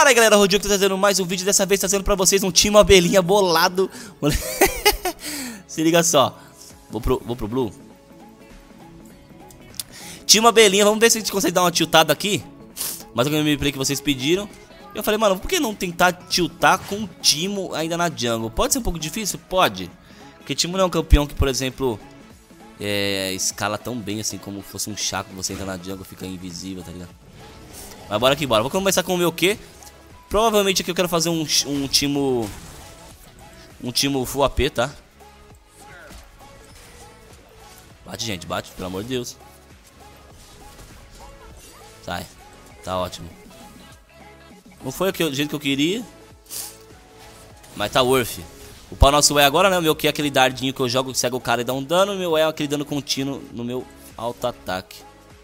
Fala aí galera, Rodrigo tá trazendo mais um vídeo. Dessa vez trazendo pra vocês um time abelhinha bolado. Se liga só. Vou pro Blue. Time abelhinha, vamos ver se a gente consegue dar uma tiltada aqui. Mais um gameplay que vocês pediram. Eu falei, mano, por que não tentar tiltar com o Timo ainda na jungle? Pode ser um pouco difícil? Pode. Porque Timo não é um campeão que, por exemplo, escala tão bem assim como fosse um Chaco. Você entra na jungle, fica invisível, tá ligado? Mas bora que bora. Vou começar com o meu Q. Provavelmente aqui eu quero fazer um Timo full AP, tá? Bate, gente, bate, pelo amor de Deus. Sai. Tá ótimo. Não foi o jeito que eu queria, mas tá worth. O pau nosso é agora, né? O meu Q é aquele dardinho que eu jogo, que cega o cara e dá um dano. O meu é aquele dano contínuo no meu auto-ataque.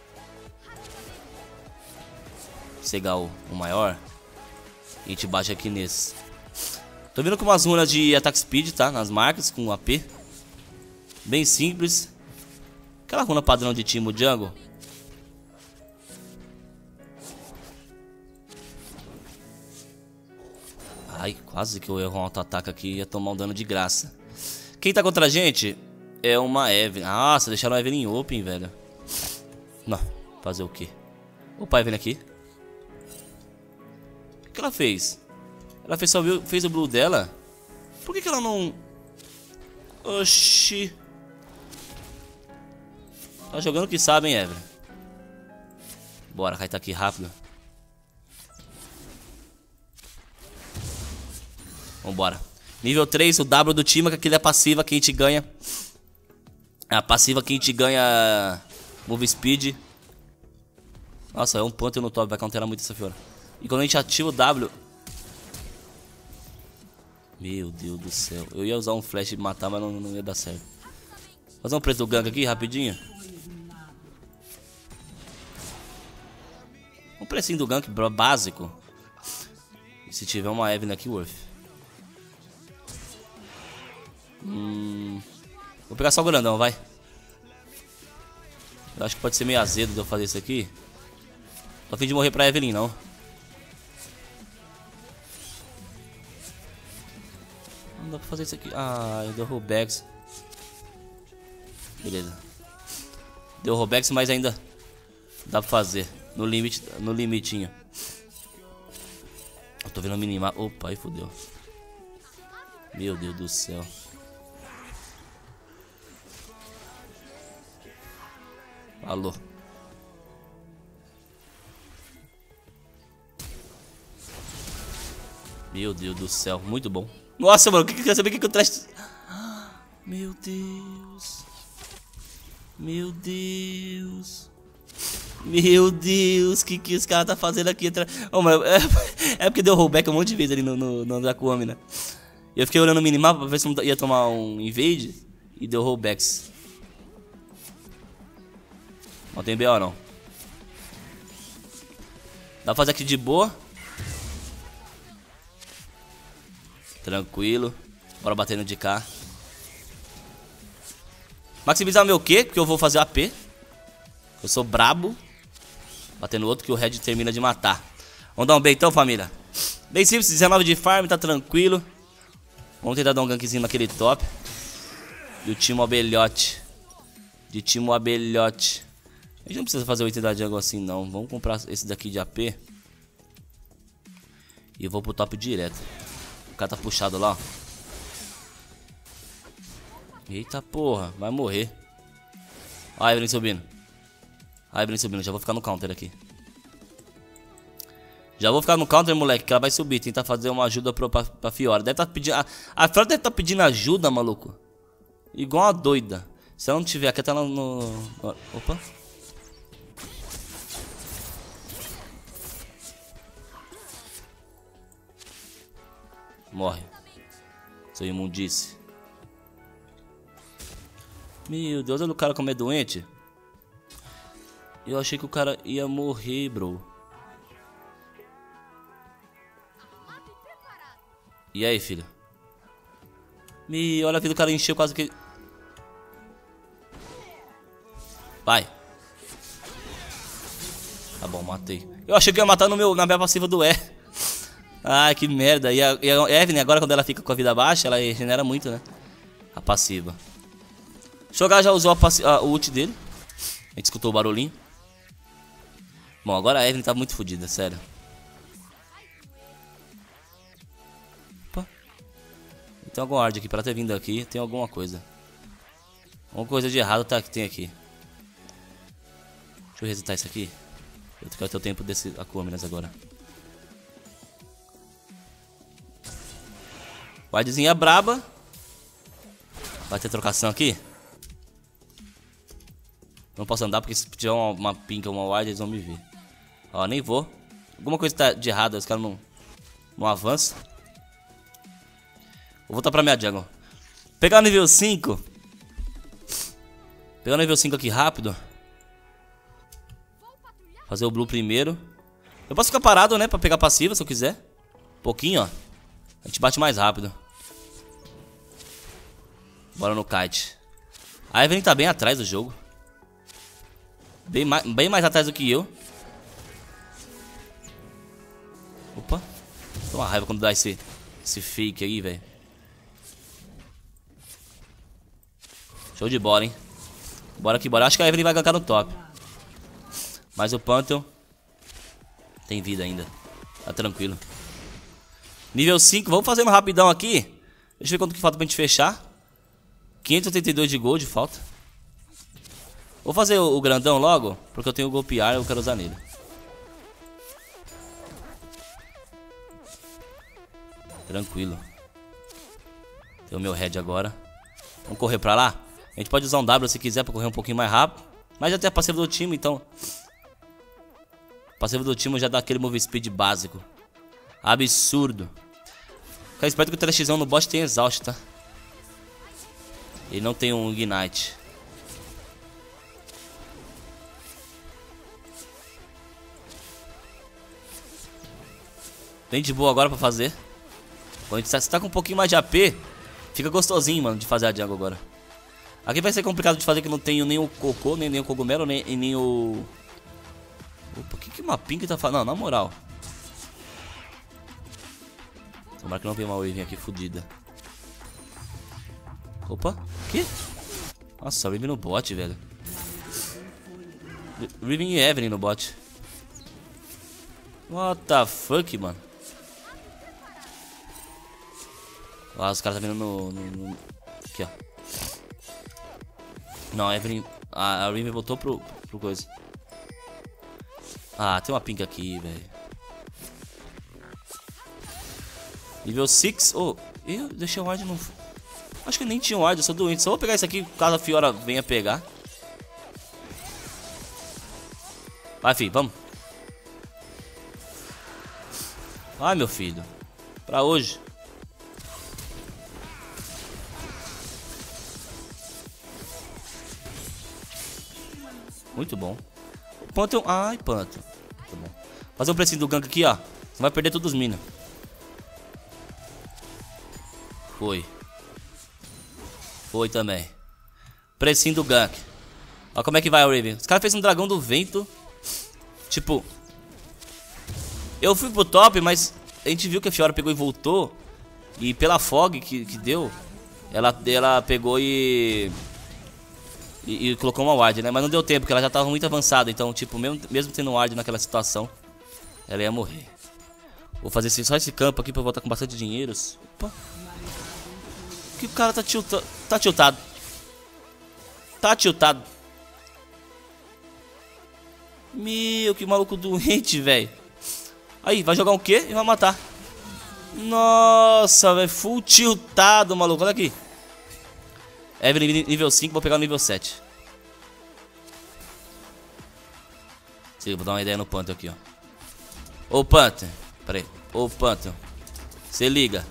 Cegar o maior. E a gente bate aqui nesse. Tô vindo com umas runas de attack speed, tá? Nas marcas, com AP. Bem simples. Aquela runa padrão de Timo jungle. Ai, quase que eu erro um auto-ataque aqui e ia tomar um dano de graça. Quem tá contra a gente é uma Evelyn. Nossa, deixaram a Evelyn open, velho. Não, fazer o quê? Opa, Evelyn aqui. O que ela fez? Ela fez o blue dela? Por que ela não... Oxi. Tá jogando o que sabe, hein, Evelyn? Bora, cai tá aqui rápido. Vambora. Nível 3, o W do time, que aquele é passiva que a gente ganha. É a passiva que a gente ganha move speed. Nossa, é um ponto no top, vai counterar muito essa fiora. E quando a gente ativa o W... Meu Deus do céu. Eu ia usar um flash e matar, mas não ia dar certo. Fazer um preço do gank aqui, rapidinho. Um precinho do gank básico. E se tiver uma Evelyn aqui, worth. Vou pegar só o grandão, vai. Eu acho que pode ser meio azedo de eu fazer isso aqui. Tô a fim de morrer pra Evelyn, não. Não dá pra fazer isso aqui. Ah, deu rollbacks. Beleza. Deu rollbacks, mas ainda dá pra fazer. No limite, no limitinho. Eu tô vendo o minimapa. Opa, aí fodeu. Meu Deus do céu. Alô. Meu Deus do céu, muito bom. Nossa, mano, que quer saber o que eu trago? Meu Deus. Meu Deus. Meu Deus, que os caras tá fazendo aqui? Oh, mano, é porque deu rollback um monte de vezes ali no Dracuame, né? Eu fiquei olhando o minimapa pra ver se não ia tomar um invade e deu rollbacks. Não tem BO não. Dá pra fazer aqui de boa. Tranquilo. Bora batendo de cá. Maximizar o meu Q, porque eu vou fazer AP. Eu sou brabo. Batendo outro que o Red termina de matar. Vamos dar um bem então, família. Bem simples, 19 de farm, tá tranquilo. Vamos tentar dar um gankzinho naquele top. E o Timo abelhote. De Timo abelhote. A gente não precisa fazer o item da jungle assim não. Vamos comprar esse daqui de AP. E eu vou pro top direto. O cara tá puxado lá, ó. Eita porra, vai morrer. Ó a Evelyn subindo. Ó a Evelyn subindo, já vou ficar no counter aqui. Já vou ficar no counter, moleque, que ela vai subir. Tentar fazer uma ajuda pra Fiora. Deve tá pedindo... A Fiora deve tá pedindo ajuda, maluco. Igual uma doida. Se ela não tiver aqui, tá no... Opa. Morre. Seu imundice. Meu Deus, olha o cara como é doente. Eu achei que o cara ia morrer, bro. E aí, filho? Olha a vida do cara encheu quase que... Vai. Tá bom, matei. Eu achei que ia matar na minha passiva do E. Ai, que merda. E a Evelyn, agora quando ela fica com a vida baixa, ela regenera muito, né? A passiva. Shogar já usou o ult dele. A gente escutou o barulhinho. Bom, agora a Evelyn tá muito fodida, sério. Opa. Tem algum ward aqui, pra ela ter vindo aqui, tem alguma coisa. Alguma coisa de errado tá, que tem aqui. Deixa eu resetar isso aqui. Eu quero ter o tempo desse Aquaminas agora. Wardzinha braba. Vai ter trocação aqui. Não posso andar porque se tiver uma pink ou uma ward eles vão me ver. Ó, nem vou. Alguma coisa tá de errado, os caras não avançam. Vou voltar pra minha jungle. Pegar o nível 5. Pegar o nível 5 aqui rápido. Fazer o blue primeiro. Eu posso ficar parado, né, pra pegar passiva se eu quiser. Pouquinho, ó. A gente bate mais rápido. Bora no kite. A Evelyn tá bem atrás do jogo. Bem mais atrás do que eu. Opa. Tô uma raiva quando dá esse fake aí, velho. Show de bola, hein. Bora que bora. Acho que a Evelyn vai gankar no top. Mas o Pantheon tem vida ainda. Tá tranquilo. Nível 5. Vamos fazendo rapidão aqui. Deixa eu ver quanto que falta pra gente fechar. 582 de gold falta. Vou fazer o grandão logo, porque eu tenho o golpear e eu quero usar nele. Tranquilo. Tem o meu head agora. Vamos correr pra lá. A gente pode usar um W se quiser pra correr um pouquinho mais rápido. Mas já tem a passiva do time, então. A passiva do time já dá aquele move speed básico. Absurdo. Fica esperto que o 3x no bot tem exaust, tá? Ele não tem um ignite. Bem de boa agora pra fazer. Quando a gente tá com um pouquinho mais de AP, fica gostosinho, mano, de fazer a jungle agora. Aqui vai ser complicado de fazer que eu não tenho nem o cocô, nem o cogumelo, nem o... Opa, o que uma pink tá fazendo? Não, na moral. Tomara que não venha uma wave aqui fodida. Opa, que? Nossa, Riven no bot, velho. Riven e Evelyn no bot. What the fuck, mano. Ó, os caras tá vindo no... Aqui, ó. Não, a Evelyn... A Riven voltou pro coisa. Ah, tem uma pink aqui, velho. Nível 6. Oh, eu deixei o ward no... Acho que nem tinha ward, eu sou doente. Só vou pegar isso aqui caso a Fiora venha pegar. Vai, filho, vamos. Vai, meu filho. Pra hoje. Muito bom. Pantheon. Ai, Pantheon. Muito bom. Fazer um precinho do gank aqui, ó. Você vai perder todos os minions. Foi. Foi também. Precinho do gank. Olha como é que vai o Riven. Os caras fez um dragão do vento. Tipo, eu fui pro top, mas a gente viu que a Fiora pegou e voltou. E pela fog que deu, ela pegou e colocou uma ward, né? Mas não deu tempo, porque ela já tava muito avançada. Então, tipo, mesmo tendo ward naquela situação, ela ia morrer. Vou fazer só esse campo aqui pra voltar com bastante dinheiro. Opa. Que o cara tá tiltado. Tá tiltado. Tá tiltado. Meu, que maluco doente, velho. Aí, vai jogar o quê? E vai matar. Nossa, velho. Full tiltado, maluco. Olha aqui. Evelyn nível 5, vou pegar o nível 7. Sim, vou dar uma ideia no Pantheon aqui, ó. Ô, Pantheon. Pera aí. Ô, Pantheon. Se liga.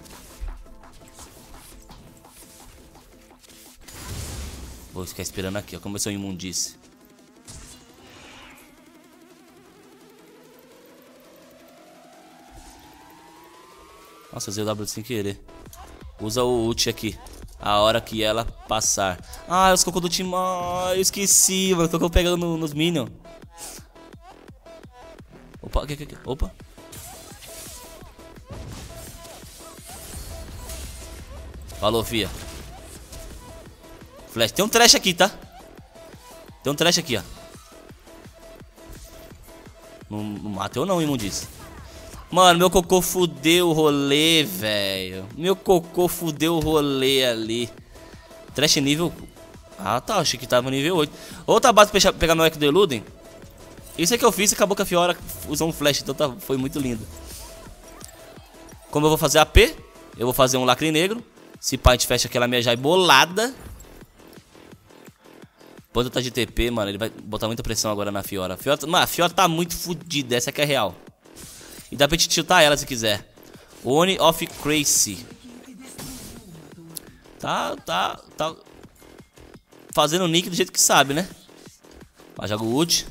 Vou ficar esperando aqui, ó. Começou a imundice. Nossa, usei o W sem querer. Usa o ult aqui. A hora que ela passar. Ah, os cocô do time. Ah, eu esqueci, mano. Cocô pegando nos minions. Opa, aqui. Opa. Falou, fia. Flash. Tem um trash aqui, tá? Tem um trash aqui, ó. Não mata eu não, imundice. Mano, meu cocô fudeu o rolê, velho. Meu cocô fudeu o rolê ali. Trash nível... Ah, tá. Achei que tava nível 8. Outra base pra pegar meu Echo Deludem. Isso é que eu fiz e acabou que a Fiora usou um flash. Então tá, foi muito lindo. Como eu vou fazer AP, eu vou fazer um lacre negro. Se pá, a gente fecha aquela Mejai bolada. Quando tá de TP, mano, ele vai botar muita pressão agora na Fiora. Mano, a Fiora tá muito fodida, essa que é a real. E dá pra gente tiltar ela se quiser. One of Crazy. Tá fazendo o nick do jeito que sabe, né? Vai, joga o ult.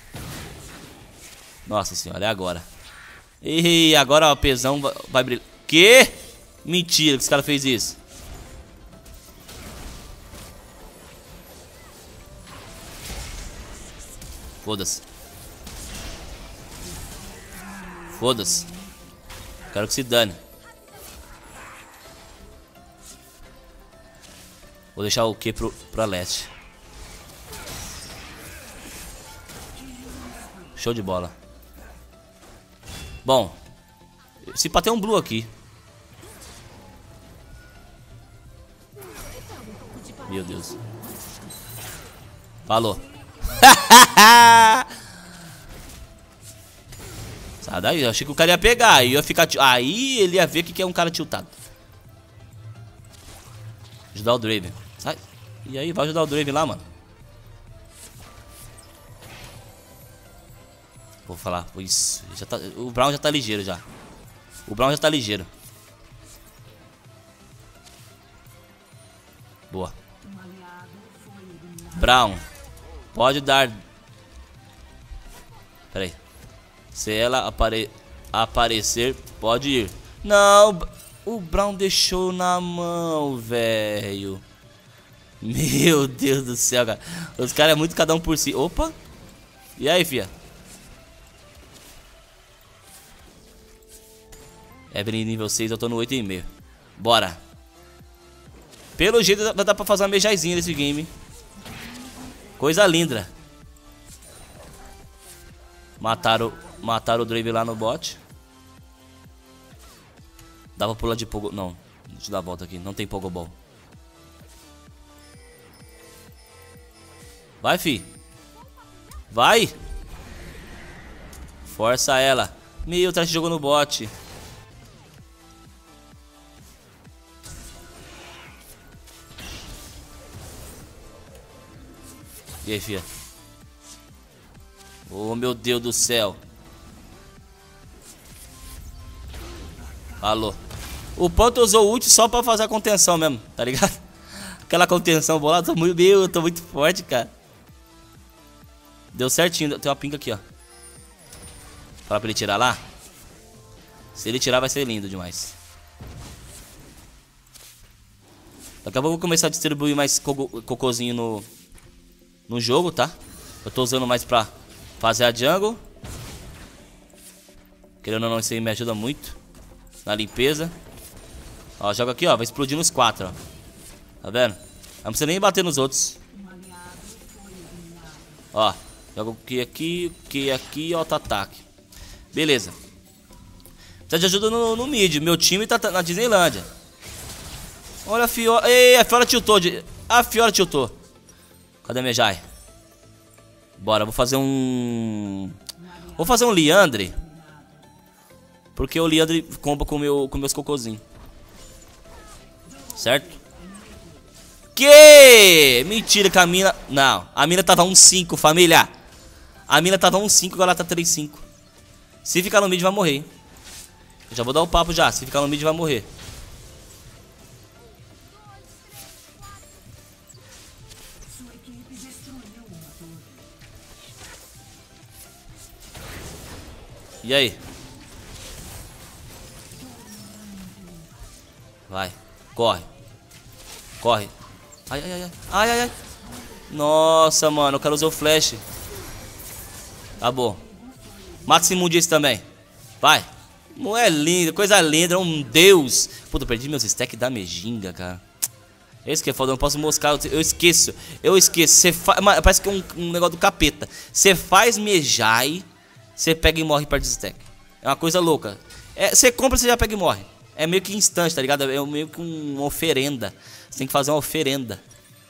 Nossa senhora, é agora. E agora o pesão vai brilhar. Que? Mentira que esse cara fez isso. Foda-se. Foda-se. Quero que se dane. Vou deixar o Q pra leste. Show de bola. Bom, se pá tem um blue aqui. Meu Deus. Falou. Sai daí, eu achei que o cara ia pegar. Aí ia ficar. Aí ele ia ver que é um cara tiltado. Ajudar o Draven. Sai. E aí, vai ajudar o Draven lá, mano. Vou falar. Isso. Já tá, o Brown já tá ligeiro já. O Brown já tá ligeiro. Boa. Brown. Pode dar. Pera aí. Se ela aparecer, pode ir. Não, o Brown deixou na mão, velho. Meu Deus do céu, cara. Os caras é muito cada um por si. Opa. E aí, fia? Evelyn nível 6, eu tô no 8,5. Bora. Pelo jeito dá pra fazer uma mejaizinha nesse game. Coisa linda. Mataram o Drave lá no bot. Dá pra pular de Pogo... Não, deixa eu dar a volta aqui. Não tem Pogoball. Vai, fi. Vai. Força ela. Meu, o Trash jogou no bot. E aí, fia? Oh, meu Deus do céu. Alô. O Ponto usou o ult só pra fazer a contenção mesmo, tá ligado? Aquela contenção bolada, eu tô muito forte, cara. Deu certinho, tem uma pinga aqui, ó. Fala pra ele tirar lá. Se ele tirar vai ser lindo demais. Daqui a pouco eu vou começar a distribuir mais cocôzinho no jogo, tá? Eu tô usando mais pra fazer a jungle. Querendo ou não, isso aí me ajuda muito na limpeza. Ó, joga aqui, ó, vai explodir nos 4, ó. Tá vendo? Não precisa nem bater nos outros. Ó, joga o Q aqui, auto-ataque. Beleza. Precisa de ajuda no mid. Meu time tá na Disneylândia. Olha a Fiora. Ei, a Fiora tiltou. A Fiora tiltou. Cadê a Mejai? Bora, vou fazer um... Vou fazer um Liandre. Porque o Liandre comba com meus cocôzinhos. Certo? Que? Mentira que a mina... Não, a mina tava 1-5, família. A mina tava 1-5, agora ela tá 3-5. Se ficar no mid vai morrer, hein? Eu já vou dar o papo já. Se ficar no mid vai morrer. E aí? Vai, corre. Corre. Ai, ai, ai, ai. Ai, ai, ai. Nossa, mano, o cara usou flash. Tá bom. Mata esse imundice também. Vai. Não é lindo, coisa linda, é um deus. Puta, eu perdi meus stacks da Mejinga, cara. Esse que é foda, eu não posso moscar, eu esqueço. Você parece que é um negócio do capeta. Você faz Mejai, você pega e morre para de stack. É uma coisa louca. Você compra, você já pega e morre. É meio que instante, tá ligado? É meio que uma oferenda. Você tem que fazer uma oferenda.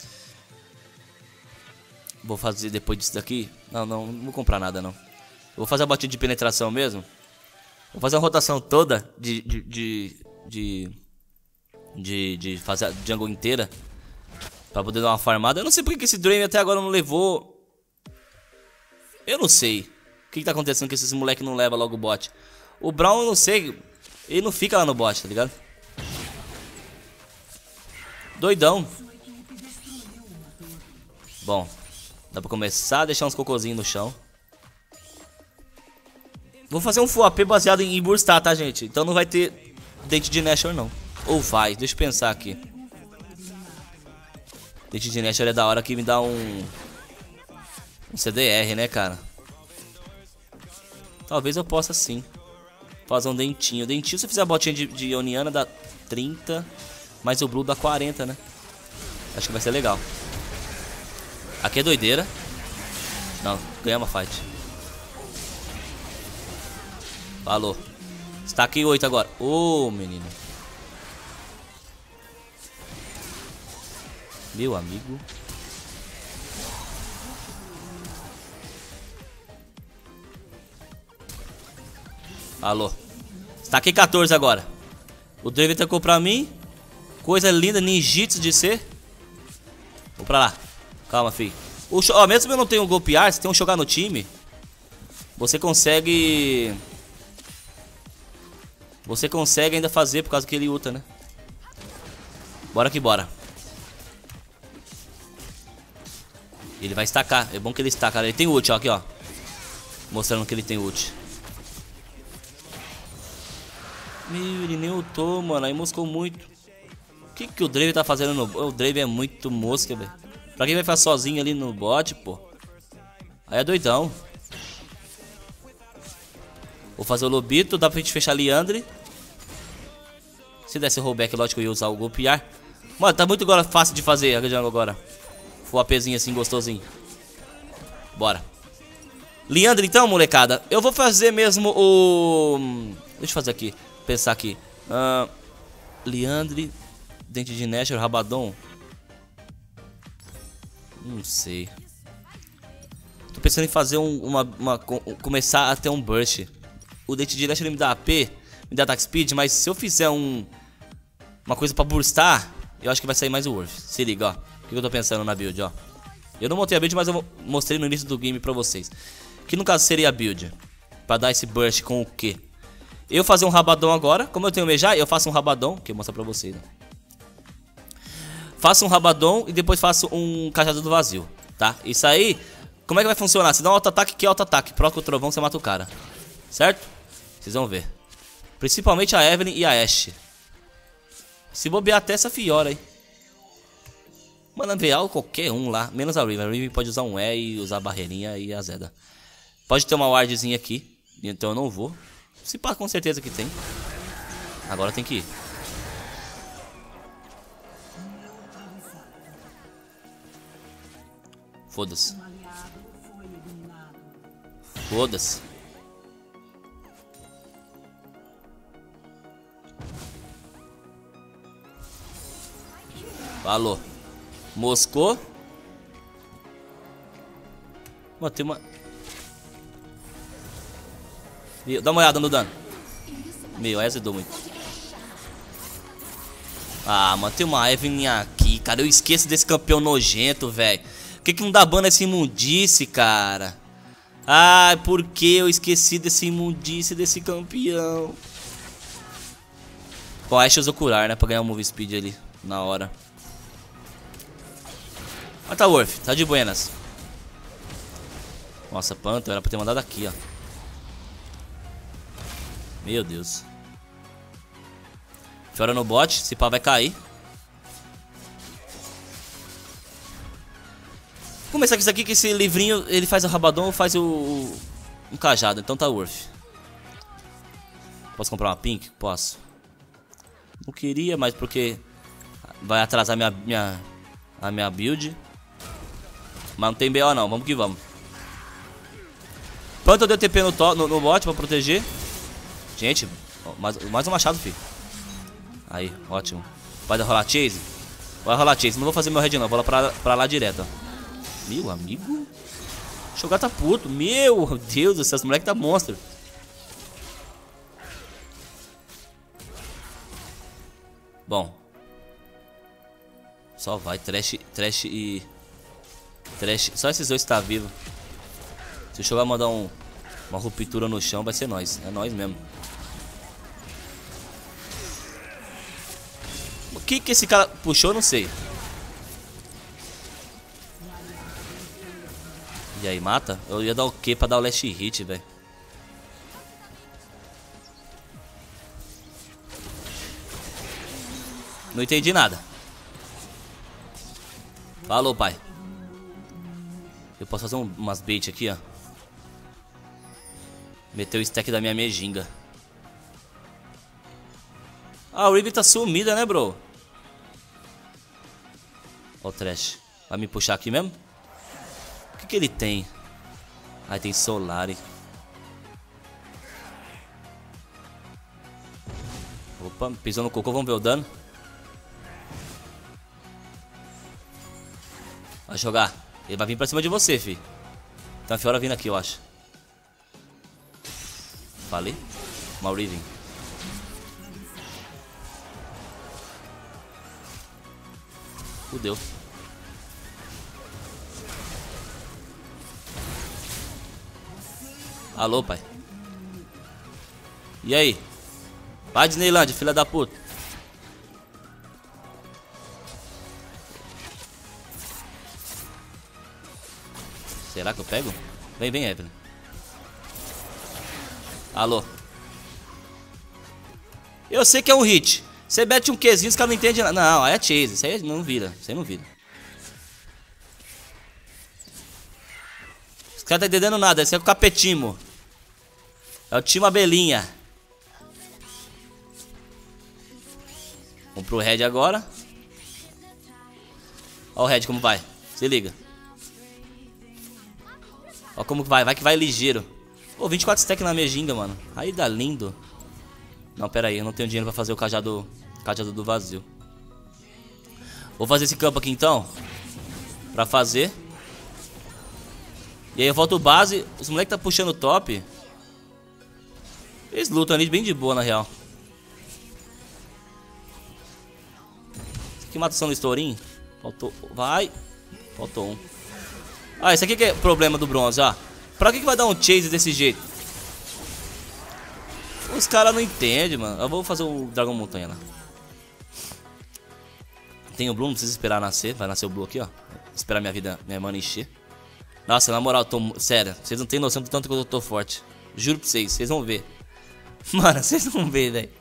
Vou fazer depois disso daqui. Não vou comprar nada, não. Eu vou fazer a batida de penetração mesmo. Vou fazer uma rotação toda de fazer a jungle inteira pra poder dar uma farmada. Eu não sei porque que esse Draven até agora não levou. Eu não sei o que tá acontecendo que esses moleque não leva logo o bot. O Braum eu não sei. Ele não fica lá no bot, tá ligado? Doidão. Bom, dá pra começar a deixar uns cocôzinhos no chão. Vou fazer um full AP baseado em burstar, tá, gente? Então não vai ter dente de Nashor, não. Ou vai, deixa eu pensar aqui. Dente de Nashor é da hora que me dá um CDR, né, cara? Talvez eu possa sim fazer um dentinho. Dentinho, se eu fizer a botinha de Oniana, dá 30. Mas o Blue dá 40, né? Acho que vai ser legal. Aqui é doideira. Não, ganhamos a fight. Falou. Está aqui 8 agora. Ô, menino. Meu amigo. Alô. Está aqui 14 agora. O Draven tacou pra mim. Coisa linda, ninjitsu de ser. Vou pra lá. Calma, filho. Mesmo eu não tenho golpear, se tem um jogar no time, você consegue ainda fazer por causa que ele ulta, né? Bora que bora. Ele vai estacar. É bom que ele estaca. Ele tem ult, ó, aqui, ó. Mostrando que ele tem ult. Meu, ele nem ultou, mano. Aí moscou muito. O que o Draven tá fazendo no... O Draven é muito mosca, velho. Pra quem vai ficar sozinho ali no bot, pô. Aí é doidão. Vou fazer o Lobito. Dá pra gente fechar Liandre. Se desse rollback, lógico que eu ia usar o golpear. Mano, tá muito fácil de fazer a jungle agora. Full APzinho assim, gostosinho. Bora. Liandre então, molecada. Eu vou fazer mesmo o... Deixa eu fazer aqui. Pensar aqui. Liandre, Dente de Nashor, Rabadon. Não sei. Tô pensando em fazer começar a ter um burst. O Dente de Nashor me dá AP, me dá attack speed, mas se eu fizer uma coisa pra burstar, eu acho que vai sair mais o Worth. Se liga, ó. O que eu tô pensando na build, ó. Eu não montei a build, mas eu mostrei no início do game pra vocês. Que no caso seria a build. Pra dar esse burst com o quê? Eu fazer um rabadão agora. Como eu tenho Mejai, eu faço um rabadão. Que eu vou mostrar pra vocês, né? Faço um rabadão e depois faço um cajado do vazio, tá? Isso aí, como é que vai funcionar? Você dá um auto-ataque, que é auto-ataque. Próximo trovão, você mata o cara. Certo? Vocês vão ver. Principalmente a Evelyn e a Ashe. Se bobear até essa Fiora aí. Mano, VA ou qualquer um lá. Menos a Riven. A Riven pode usar um E e usar a barreirinha e a Zeda. Pode ter uma wardzinha aqui. Então eu não vou. Se pá, com certeza que tem. Agora tem que ir. Foda-se. Foda-se. Falou. Moscou. Mano, tem uma... Dá uma olhada no dano. Meu, essa deu muito. Ah, mano, tem uma Evelyn aqui, cara. Eu esqueço desse campeão nojento, velho. Por que não dá ban nessa imundice, cara? Ai, por que eu esqueci desse imundice desse campeão? Bom, a Ashe usou curar, né? Pra ganhar um move speed ali, na hora. Mas tá worth, tá de buenas. Nossa, Panther, era pra ter mandado aqui, ó. Meu Deus. Fiora no bot, se pá vai cair. Vou começar com isso aqui, que esse livrinho, ele faz o rabadão ou faz um cajado, então tá worth. Posso comprar uma pink? Posso. Não queria, mas porque vai atrasar a minha build. Mas não tem BO não, vamos que vamos. Pronto, eu dei TP no bot pra proteger. Gente, mais um machado, filho. Aí, ótimo. Vai rolar chase? Vai rolar chase, não vou fazer meu red não, vou lá pra lá direto, ó. Meu amigo. O Shogar tá puto, meu Deus do céu, esse moleque tá monstro. Bom. Só vai, Thresh e... Thresh, só esses dois tá vivo. Se o Shogar mandar uma ruptura no chão, vai ser nós. É nós mesmo. O que esse cara puxou, não sei. E aí, mata? Eu ia dar o quê pra dar o last hit, velho? Não entendi nada. Falou, pai. Eu posso fazer umas bait aqui, ó. Meter o stack da minha Mejinga. Ah, o Riven tá sumida, né, bro? Ó o Thresh. Vai me puxar aqui mesmo? O que ele tem? Ah, tem Solari. Opa, pisou no cocô, vamos ver o dano. Vai jogar. Ele vai vir pra cima de você, fi. Tem uma Fiora vindo aqui, eu acho. Falei? Malriven. Fudeu. Alô, pai. E aí? Vai, Disneyland, filha da puta. Será que eu pego? Vem, vem, Evelyn. Alô. Eu sei que é um hit. Você mete um Qzinho, os caras não entendem nada. Não, aí é chase. Isso aí não vira. Isso aí não vira. Os caras não tá entendendo nada. Esse é o Capetimo. É o time Abelhinha. Vamos pro Red agora. Ó o Red como vai. Se liga. Ó como que vai. Vai que vai ligeiro. Pô, 24 stack na Mejinga, mano. Aí dá lindo. Não, pera aí. Eu não tenho dinheiro pra fazer o cajado do vazio. Vou fazer esse campo aqui então. Pra fazer. E aí eu volto base. Os moleques tá puxando top. Eles lutam ali bem de boa, na real. Esse aqui mata o São Estourinho. Faltou. Vai. Faltou um. Ah, esse aqui que é o problema do bronze, ó. Pra que vai dar um chase desse jeito? Os caras não entendem, mano. Eu vou fazer o Dragão Montanha lá. Tem o Blue, não precisa esperar nascer. Vai nascer o Blue aqui, ó. Esperar minha mana encher. Nossa, na moral, eu tô... Sério, vocês não tem noção do tanto que eu tô forte. Juro pra vocês vão ver. Mano, vocês vão ver, velho.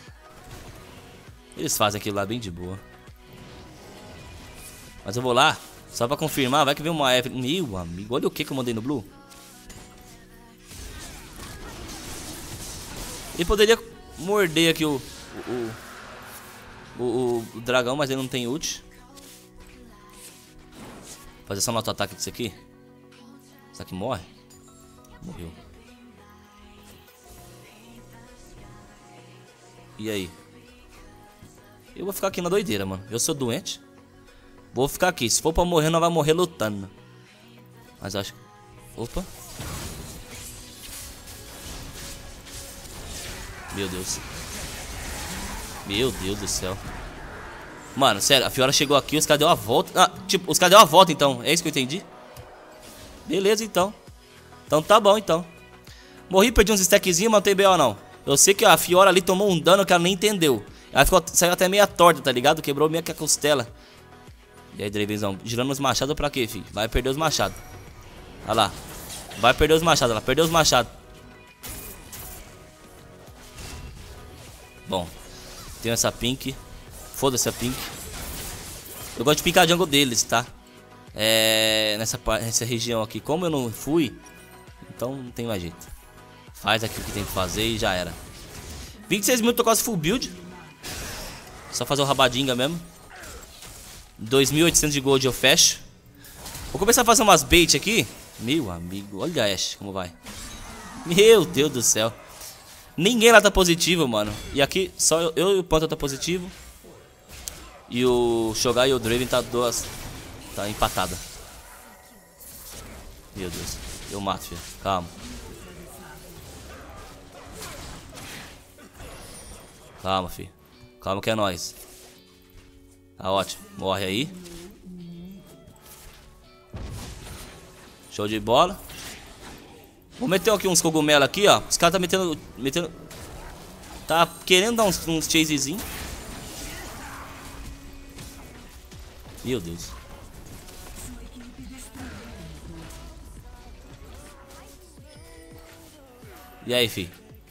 Eles fazem aquilo lá bem de boa. Mas eu vou lá, só pra confirmar. Vai que vem uma Evelyn. Meu amigo, olha o que eu mandei no Blue. Ele poderia morder aqui o dragão, mas ele não tem ult. Fazer só um auto-ataque disso aqui. Isso aqui morre? Morreu. E aí? Eu vou ficar aqui na doideira, mano. Eu sou doente. Vou ficar aqui. Se for pra morrer, não vai morrer lutando. Mas eu acho... Opa. Meu Deus. Meu Deus do céu. Mano, sério, a Fiora chegou aqui, os caras deu uma volta. Ah, tipo, os caras deu uma volta então. É isso que eu entendi? Beleza, então. Então tá bom, então. Morri, perdi uns stackzinhos, mas não tem BO não. Eu sei que a Fiora ali tomou um dano que ela nem entendeu. Ela saiu até meia torta, tá ligado? Quebrou meio que a costela. E aí, Dravenzão, girando os machados pra quê, filho? Vai perder os machados. Olha lá. Vai perder os machados, ela perdeu os machados. Bom, tenho essa pink. Foda-se a pink. Eu gosto de picar a jungle deles, tá? Nessa região aqui. Como eu não fui, então não tem mais jeito. Faz aquilo que tem que fazer e já era. 26 minutos, tô quase full build. Só fazer o rabadinga mesmo. 2.800 de gold eu fecho. Vou começar a fazer umas bait aqui. Meu amigo, olha a Ashe como vai. Meu Deus do céu. Ninguém lá tá positivo, mano. E aqui só eu e o Panther tá positivo. E o Shogai e o Draven tá tá empatada. Meu Deus. Eu mato, filho. Calma. Calma, filho. Calma que é nóis. Tá ótimo. Morre aí. Show de bola. Vou meter aqui uns cogumelos aqui, ó. Os caras tá metendo... Tá querendo dar uns chasezinho. Meu Deus. E aí, fi?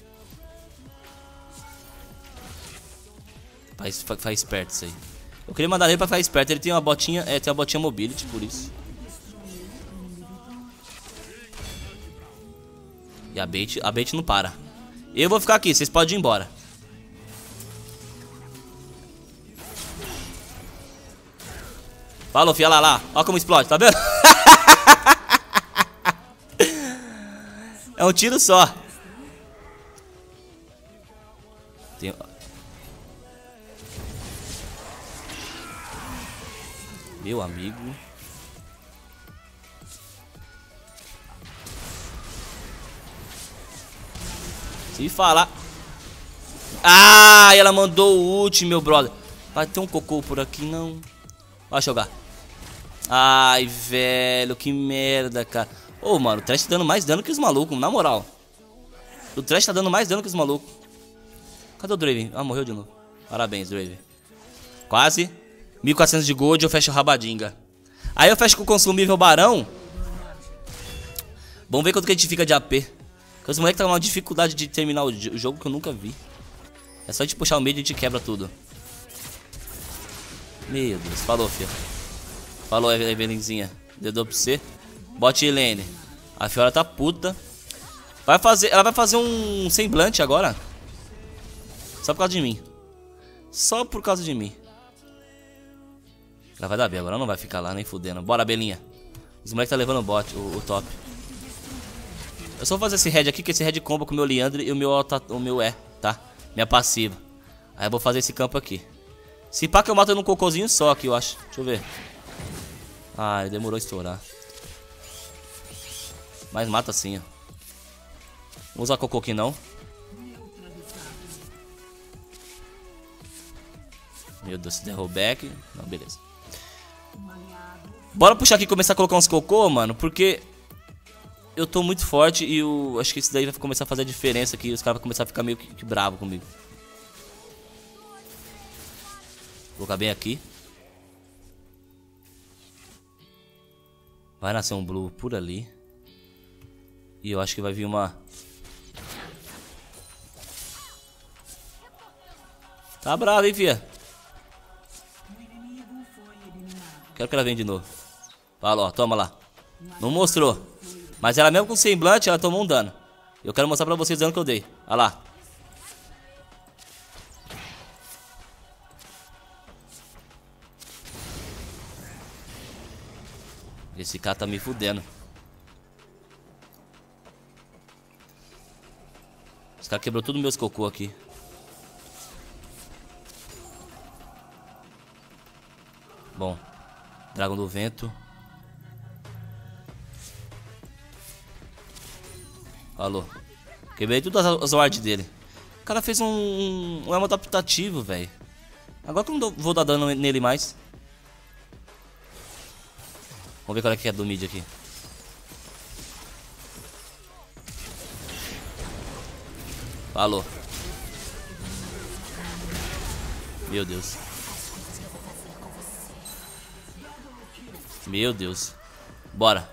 Faz esperto isso aí. Eu queria mandar ele pra ficar esperto. Ele tem uma botinha, tem uma botinha mobility, por isso. E a bait não para. Eu vou ficar aqui, vocês podem ir embora. Falou, filha, lá. Olha como explode, tá vendo? É um tiro só. Meu amigo. Se falar. Ah, ela mandou o ult, meu brother. Vai ter um cocô por aqui, não. Vai jogar. Ai, velho, que merda, cara. Ô, mano, o Thresh tá dando mais dano que os malucos, na moral. O Thresh tá dando mais dano que os malucos. Cadê o Draven? Ah, morreu de novo. Parabéns, Draven. Quase 1.400 de gold, eu fecho o rabadinga. Aí eu fecho com o consumível barão. Vamos ver quanto que a gente fica de AP. Porque os moleques tá com uma dificuldade de terminar o jogo que eu nunca vi. É só a gente puxar o meio e a gente quebra tudo. Meu Deus, falou, filho. Falou, Evelinzinha. Dedou pra você. Bote Helene. A Fiora tá puta. Ela vai fazer um semblante agora. Só por causa de mim. Só por causa de mim. Ela vai dar B, agora não vai ficar lá nem fudendo. Bora, Belinha. Os moleques tá levando o bot, o top. Eu só vou fazer esse head aqui, que esse head comba com o meu Liandre e o meu tá? Minha passiva. Aí eu vou fazer esse campo aqui. Se pá que eu mato num cocôzinho só aqui, eu acho. Deixa eu ver. Ah, ele demorou a estourar. Mas mata assim, ó. Não vou usar cocô aqui não. Meu Deus, se derrubou back. Não, beleza. Bora puxar aqui e começar a colocar uns cocô, mano. Porque eu tô muito forte e eu acho que isso daí vai começar a fazer a diferença aqui. Os caras vão começar a ficar meio que bravo comigo. Vou colocar bem aqui. Vai nascer um blue por ali. E eu acho que vai vir uma... Tá bravo, hein, fia? Quero que ela venha de novo. Fala, ó, toma lá. Não mostrou. Mas ela mesmo com semblante, ela tomou um dano. Eu quero mostrar pra vocês o dano que eu dei. Olha lá. Esse cara tá me fudendo. Esse cara quebrou tudo meus cocô aqui. Bom. Dragão do vento. Falou. Quebrei todas as wards dele. O cara fez um emo adaptativo, velho. Agora que eu não vou dar dano nele mais. Vamos ver qual é que é do mid aqui. Falou. Meu Deus. Meu Deus. Bora.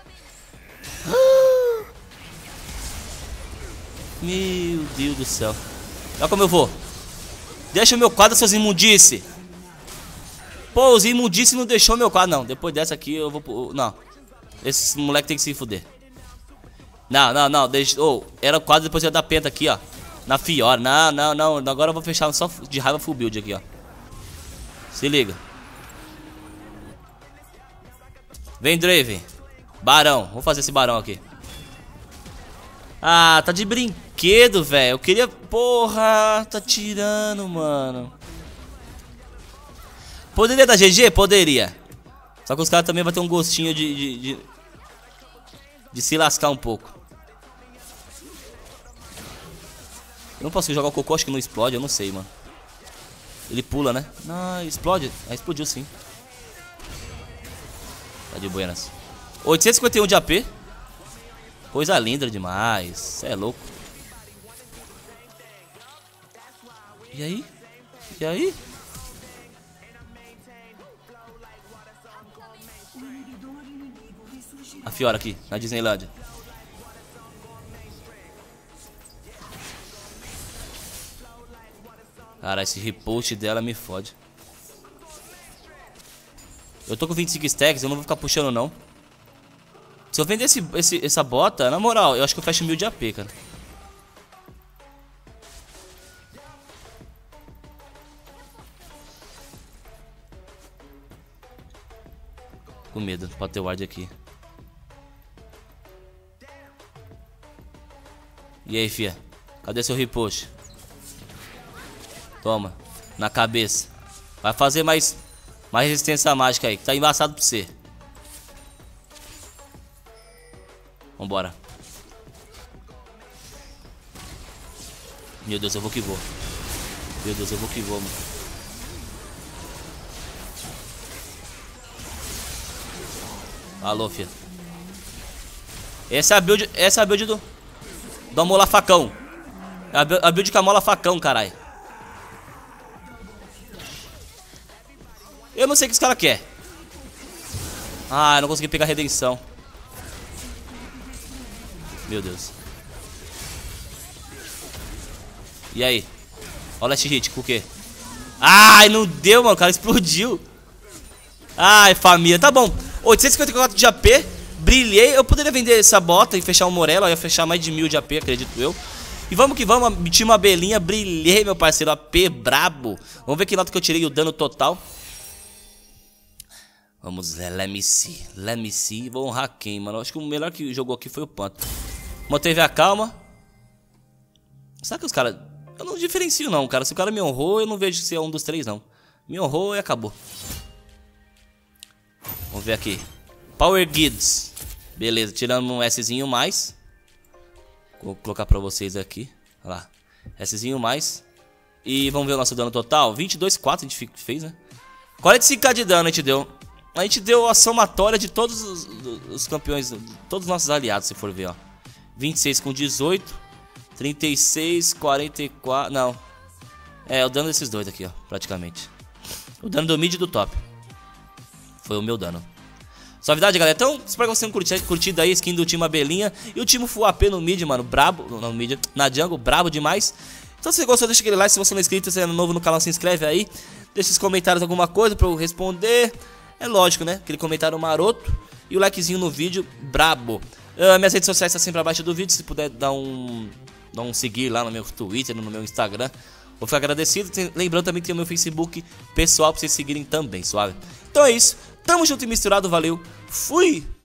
Meu Deus do céu. Olha como eu vou. Deixa o meu quadro, seus imundices. Pô, os imundices não deixou meu quadro, não. Depois dessa aqui eu vou... Não. Esse moleque tem que se fuder. Não. Deixa... Oh, era o quadro, depois ia dar penta aqui, ó. Na Fiora. Não, não, não. Agora eu vou fechar só de raiva full build aqui, ó. Se liga. Vem, Draven. Barão. Vamos fazer esse barão aqui. Ah, tá de brinquedo, velho. Eu queria... Porra, tá tirando, mano. Poderia dar GG? Poderia. Só que os caras também vão ter um gostinho de se lascar um pouco. Eu não posso jogar o cocô, acho que não explode, eu não sei, mano. Ele pula, né? Não, explode. Ah, explodiu sim. Tá de buenas. 851 de AP. Coisa linda demais. Cê é louco. E aí? E aí? A Fiora aqui, na Disneylândia. Cara, esse repost dela me fode. Eu tô com 25 stacks, eu não vou ficar puxando não. Se eu vender essa bota, na moral, eu acho que eu fecho 1000 de AP, cara. Com medo, pode ter ward aqui. E aí, fia? Cadê seu repost? Toma, na cabeça. Vai fazer mais resistência mágica aí, que tá embaçado pra você. Vambora. Meu Deus, eu vou que vou. Meu Deus, eu vou que vou, mano. Alô, fia. Essa é a build do Amola Facão. É a build com a Mola Facão, caralho. Eu não sei o que os caras querem. Ah, eu não consegui pegar a redenção. Meu Deus. E aí? Olha o last hit, com o quê? Ai, não deu, mano. O cara explodiu. Ai, família. Tá bom. 854 de AP. Brilhei. Eu poderia vender essa bota e fechar um Morello. Eu ia fechar mais de 1000 de AP, acredito eu. E vamos que vamos. Tinha uma belinha. Brilhei, meu parceiro. AP brabo. Vamos ver que nota que eu tirei o dano total. Vamos lá, let me see. Vou honrar quem, mano? Acho que o melhor que jogou aqui foi o Panto. Manteve a calma. Será que os caras... Eu não diferencio não, cara. Se o cara me honrou, eu não vejo se é um dos três, não. Me honrou e acabou. Vamos ver aqui. Power Guides. Beleza, tirando um Szinho mais. Vou colocar pra vocês aqui. Olha lá. Szinho mais. E vamos ver o nosso dano total. 22,4 a gente fez, né? 45k de dano a gente deu. A gente deu a somatória de todos os campeões, todos os nossos aliados, se for ver, ó. 26 com 18, 36, 44, não. É, o dano desses dois aqui, ó, praticamente. O dano do mid e do top. Foi o meu dano. Suavidade, galera. Então, espero que vocês tenham curtido aí a skin do time Abelhinha. E o time Full AP no mid, mano, brabo, no mid, na jungle, brabo demais. Então, se você gostou, deixa aquele like. Se você não é inscrito, se é novo no canal, se inscreve aí. Deixa nos comentários alguma coisa pra eu responder. É lógico, né? Aquele comentário maroto. E o likezinho no vídeo, brabo. Minhas redes sociais estão sempre abaixo do vídeo. Se puder dar um seguir lá no meu Twitter, no meu Instagram, vou ficar agradecido. Lembrando também que tem o meu Facebook pessoal pra vocês seguirem também, suave? Então é isso. Tamo junto e misturado. Valeu. Fui!